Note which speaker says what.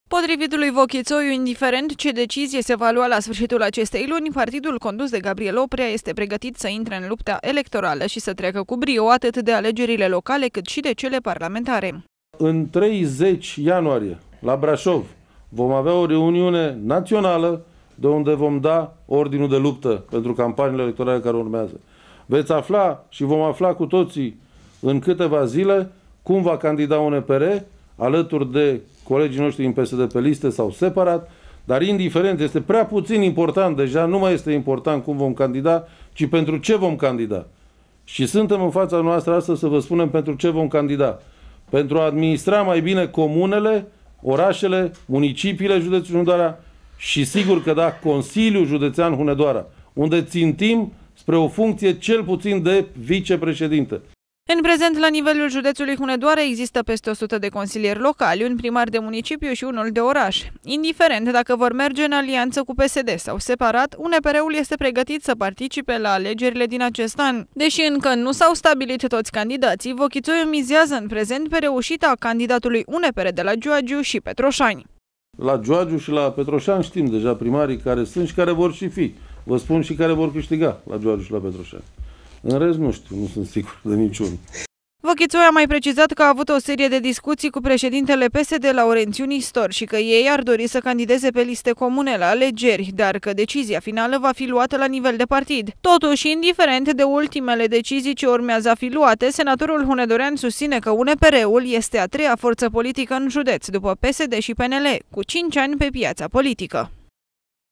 Speaker 1: Potrivit lui Vochițoiu, indiferent ce decizie se va lua la sfârșitul acestei luni, partidul condus de Gabriel Oprea este pregătit să intre în lupta electorală și să treacă cu brio atât de alegerile locale cât și de cele parlamentare.
Speaker 2: În 30 ianuarie, la Brașov, vom avea o reuniune națională de unde vom da ordinul de luptă pentru campaniile electorale care urmează. Veți afla și vom afla cu toții în câteva zile cum va candida un UNPR alături de colegii noștri din PSD pe liste sau separat, dar indiferent, este prea puțin important, deja nu mai este important cum vom candida, ci pentru ce vom candida. Și suntem în fața noastră astăzi să vă spunem pentru ce vom candida. Pentru a administra mai bine comunele, orașele, municipiile județului Hunedoara și sigur că da, Consiliul Județean Hunedoara, unde țintim spre o funcție cel puțin de vicepreședinte.
Speaker 1: În prezent, la nivelul județului Hunedoara există peste 100 de consilieri locali, un primar de municipiu și unul de oraș. Indiferent dacă vor merge în alianță cu PSD sau separat, UNPR-ul este pregătit să participe la alegerile din acest an. Deși încă nu s-au stabilit toți candidații, Vochițoiu mizează în prezent pe reușita candidatului UNPR de la Giurgiu și Petroșani.
Speaker 2: La Giurgiu și la Petroșani știm deja primarii care sunt și care vor și fi. Vă spun și care vor câștiga la Giurgiu și la Petroșani. În rest nu știu, nu sunt sigur de niciunul.
Speaker 1: Vochițoiu a mai precizat că a avut o serie de discuții cu președintele PSD Laurențiu Nistor și că ei ar dori să candideze pe liste comune la alegeri, dar că decizia finală va fi luată la nivel de partid. Totuși, indiferent de ultimele decizii ce urmează a fi luate, senatorul hunedorean susține că UNPR-ul este a treia forță politică în județ, după PSD și PNL, cu 5 ani pe piața politică.